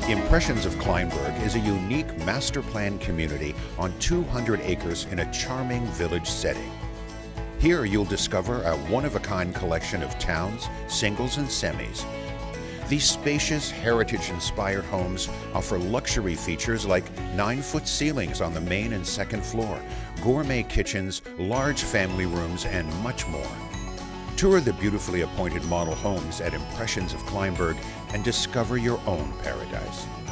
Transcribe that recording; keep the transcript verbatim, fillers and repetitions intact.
Impressions of Kleinburg is a unique master plan community on two hundred acres in a charming village setting. Here you'll discover a one-of-a-kind collection of towns, singles and semis. These spacious, heritage-inspired homes offer luxury features like nine-foot ceilings on the main and second floor, gourmet kitchens, large family rooms, and much more. Tour the beautifully appointed model homes at Impressions of Kleinburg and discover your own paradise.